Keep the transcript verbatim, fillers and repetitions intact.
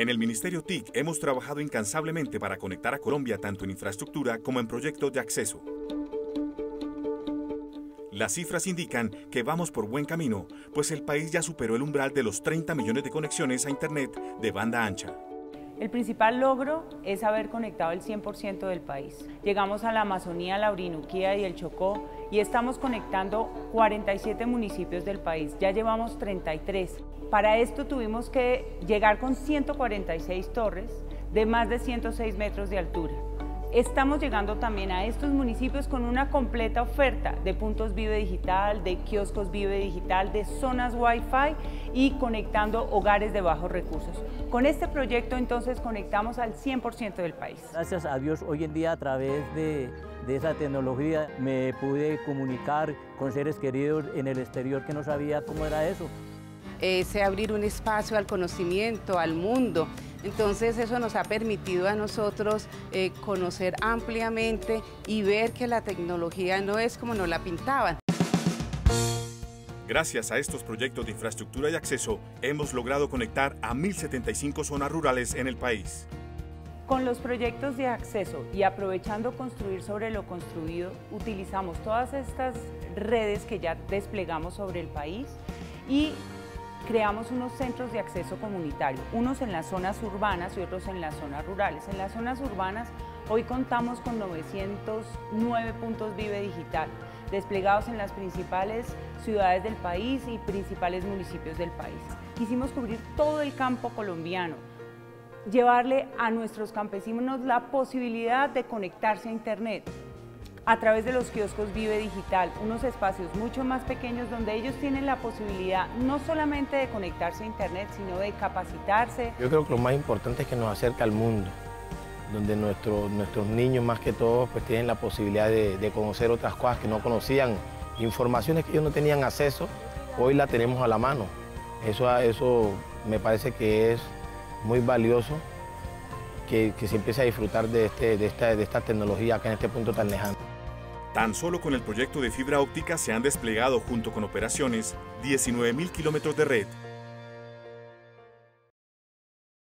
En el Ministerio T I C hemos trabajado incansablemente para conectar a Colombia tanto en infraestructura como en proyectos de acceso. Las cifras indican que vamos por buen camino, pues el país ya superó el umbral de los treinta millones de conexiones a Internet de banda ancha. El principal logro es haber conectado el cien por ciento del país. Llegamos a la Amazonía, la Orinoquía y el Chocó y estamos conectando cuarenta y siete municipios del país. Ya llevamos treinta y tres. Para esto tuvimos que llegar con ciento cuarenta y seis torres de más de ciento seis metros de altura. Estamos llegando también a estos municipios con una completa oferta de puntos Vive Digital, de kioscos Vive Digital, de zonas Wi-Fi y conectando hogares de bajos recursos. Con este proyecto entonces conectamos al cien por ciento del país. Gracias a Dios hoy en día a través de, de esa tecnología me pude comunicar con seres queridos en el exterior que no sabía cómo era eso. Es abrir un espacio al conocimiento, al mundo. Entonces eso nos ha permitido a nosotros eh, conocer ampliamente y ver que la tecnología no es como nos la pintaban. Gracias a estos proyectos de infraestructura y acceso, hemos logrado conectar a mil setenta y cinco zonas rurales en el país. Con los proyectos de acceso y aprovechando construir sobre lo construido, utilizamos todas estas redes que ya desplegamos sobre el país y creamos unos centros de acceso comunitario, unos en las zonas urbanas y otros en las zonas rurales. En las zonas urbanas hoy contamos con novecientos nueve puntos Vive Digital, desplegados en las principales ciudades del país y principales municipios del país. Quisimos cubrir todo el campo colombiano, llevarle a nuestros campesinos la posibilidad de conectarse a Internet a través de los kioscos Vive Digital, unos espacios mucho más pequeños donde ellos tienen la posibilidad no solamente de conectarse a Internet, sino de capacitarse. Yo creo que lo más importante es que nos acerca al mundo, donde nuestro, nuestros niños más que todos pues tienen la posibilidad de, de conocer otras cosas que no conocían, informaciones que ellos no tenían acceso, hoy la tenemos a la mano. Eso, eso me parece que es muy valioso, que, que se empiece a disfrutar de, este, de, esta, de esta tecnología acá en este punto tan lejano. Tan solo con el proyecto de fibra óptica se han desplegado junto con operaciones diecinueve mil kilómetros de red,